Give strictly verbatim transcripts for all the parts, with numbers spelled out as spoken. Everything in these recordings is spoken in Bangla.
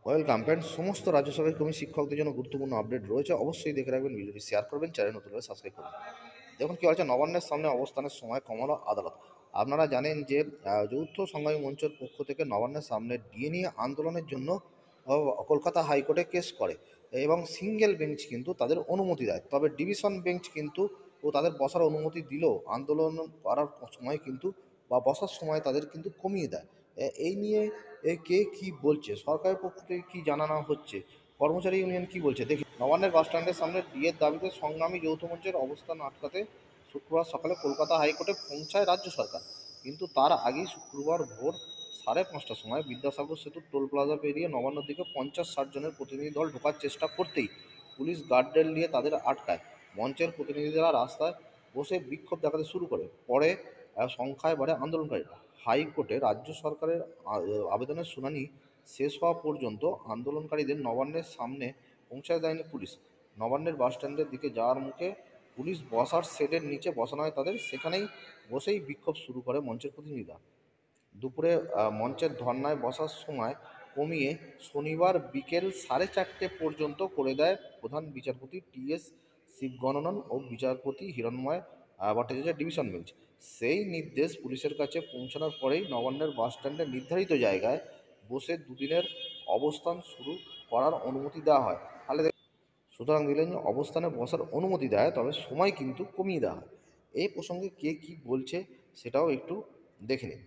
Welcome friends. সমস্ত রাজ্য সরকারি কর্মী শিক্ষকদের জন্য গুরুত্বপূর্ণ আপডেট রয়েছে, অবশ্যই দেখে রাখবেন, ভিডিওটি শেয়ার করবেন, চ্যানেল নতুন হলে সাবস্ক্রাইব করবেন। দেখুন কী হচ্ছে, নবান্নের সামনে অবস্থানের সময় কমালো আদালত। আপনারা জানেন যে আহ, যৌথ সংগ্রামী মঞ্চের পক্ষ থেকে নবান্নের সামনে ডিএ নিয়ে আন্দোলনের জন্য আহ, কলকাতা হাইকোর্টে কেস করে এবং সিঙ্গেল বেঞ্চ কিন্তু তাদের অনুমতি দেয়, তবে ডিভিশন বেঞ্চ কিন্তু ও তাদের বসার অনুমতি দিলেও আন্দোলন করার সময় কিন্তু বা বসার সময় তাদের কিন্তু কমিয়ে দেয়। এ- এই নিয়ে এ কে কি বলছে, সরকারের পক্ষ থেকে কি জানানো হচ্ছে, কর্মচারী ইউনিয়ন কি বলছে দেখি। নবান্নের বাস স্ট্যান্ডের সামনে ডিএর দাবিতে সংগ্রামী যৌথ মঞ্চের অবস্থান আটকাতে শুক্রবার সকালে কলকাতা হাইকোর্টে পৌঁছায় রাজ্য সরকার। কিন্তু তার আগেই শুক্রবার ভোর সাড়ে পাঁচটার সময় বিদ্যাসাগর সেতু টোল প্লাজা পেরিয়ে নবান্নর দিকে পঞ্চাশ ষাট জনের প্রতিনিধি দল ঢোকার চেষ্টা করতেই পুলিশ গার্ডরেল দিয়ে তাদের আটকায়। মঞ্চের প্রতিনিধিরা রাস্তায় বসে বিক্ষোভ দেখাতে শুরু করে। পরে আহ, সংখ্যায় বাড়ে আন্দোলনকারীরা। হাইকোর্টে রাজ্য সরকারের আ- আবেদনের শুনানি শেষ হওয়া পর্যন্ত আন্দোলনকারীদের নবান্নের সামনে পৌঁছায় দেয়নি পুলিশ। নবান্নের বাস স্ট্যান্ডের দিকে যাওয়ার মুখে পুলিশ বসার শেডের নিচে বসানো হয় তাদের, সেখানেই বসেই বিক্ষোভ শুরু করে মঞ্চের প্রতিনিধিরা। দুপুরে আহ, মঞ্চের ধর্নায় বসার সময় কমিয়ে শনিবার বিকেল সাড়ে চারটে পর্যন্ত করে দেয় প্রধান বিচারপতি টি এস শিবগণনন ও বিচারপতি হিরণময় আহ, ভট্টাচার্যের ডিভিশন বেঞ্চ। সেই নির্দেশ পুলিশের কাছে পৌঁছানোর পরেই নবান্নের বাস স্ট্যান্ডের নির্ধারিত জায়গায় বসে দুদিনের অবস্থান শুরু করার অনুমতি দেওয়া হয়। তাহলে সুতরাং দিলেন যে অবস্থানে বসার অনুমতি দেয়, তবে সময় কিন্তু কমিয়ে দেওয়া হয়। এই প্রসঙ্গে কে কি বলছে সেটাও একটু দেখে নিন।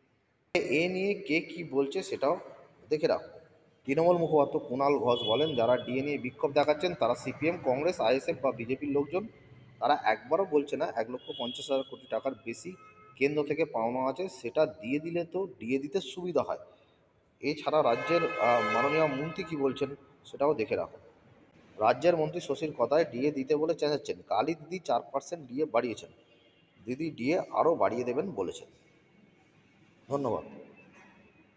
এ নিয়ে কে কি বলছে সেটাও দেখে রাখুন। তৃণমূল মুখপাত্র কুণাল ঘোষ বলেন, যারা ডিএ নিয়ে বিক্ষোভ দেখাচ্ছেন তারা সিপিএম, কংগ্রেস, আইএসএফ বা বিজেপির লোকজন। তারা একবারও বলছে না এক লক্ষ পঞ্চাশ হাজার কোটি টাকার বেশি কেন্দ্র থেকে পাওনা আছে, সেটা দিয়ে দিলে তো ডিএ দিতে সুবিধা হয়। এছাড়া রাজ্যের আহ, মাননীয় মন্ত্রী কী বলছেন সেটাও দেখে রাখুন। রাজ্যের মন্ত্রী শশীর কথায় ডিএ দিতে বলে চেঁচাচ্ছেন, কালই দিদি চার পার্সেন্ট ডিএ বাড়িয়েছেন, দিদি ডিএ আরও বাড়িয়ে দেবেন বলেছেন। ধন্যবাদ।